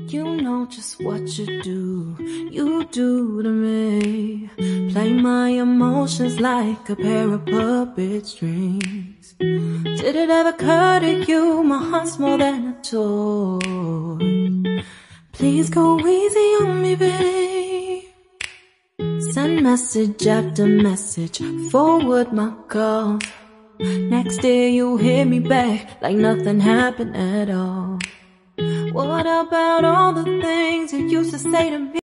You know just what you do to me. Play my emotions like a pair of puppet strings. Did it ever occur to you my heart's more than a toy? Please go easy on me, babe. Send message after message, forward my calls. Next day you hit me back like nothing happened at all. What about all the things you used to say to me?